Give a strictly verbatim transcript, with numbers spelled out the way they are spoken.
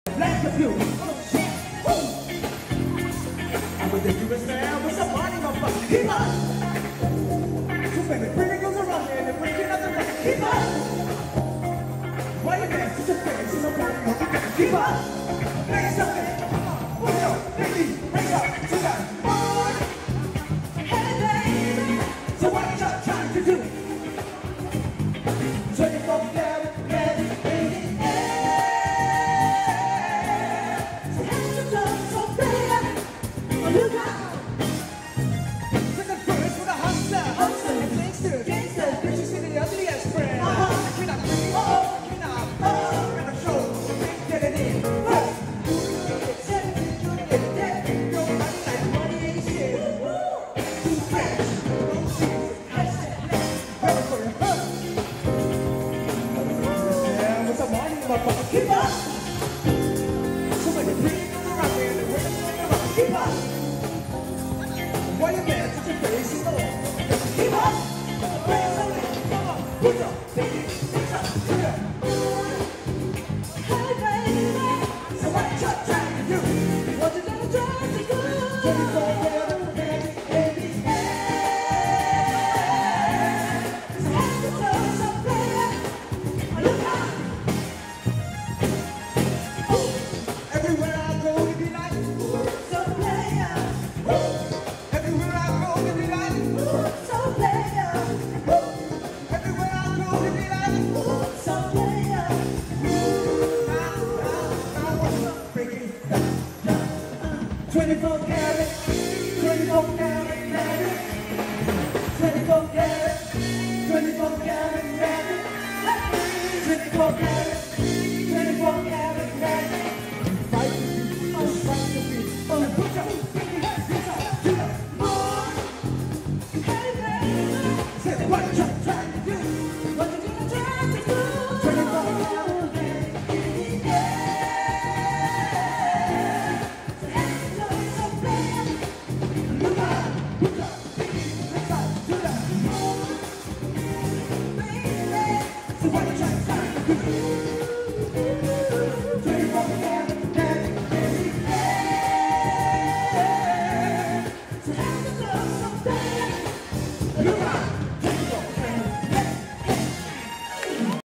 Like a blue. Oh shit. Woo. I'm a dangerous man with some money, my fucking keep up. Too many pretty girls around here and they're breaking up the fucking keep up. Why you dance to your face in a party? You can keep up. Make something. Put your baby, raise up to that boy. Hey baby, so what you trying to do? twenty-four karat, ready, baby, yeah. So hands your toes, so baby, look out. Second verse with a hustler, hustler, gangster, gangster, bitch, you see the ugliest friend. Uh-huh. Can I breathe? Uh-oh, can I? Oh, and I show, get it in. What? Keep up! So many pretty girls around here and they're running around. Keep up! Why you mad? Put your face in the wall. Keep up! Bring something. Come on. Put your baby. Put your put your hey baby. So what you trying to do? What you gonna try to do? twenty-four karat, baby, baby, hey. So have to tell some baby. Look out! Everywhere I go, it be like, ooh, so player. Ooh. Everywhere I go, it be like, ooh, so player. Ooh. Everywhere I go, it be like, ooh, so player. Ooh. Now, now, now, what's up, breaking down? twenty-four karat, twenty-four karat, baby. twenty-four karat, twenty-four karat, baby. twenty-four karat.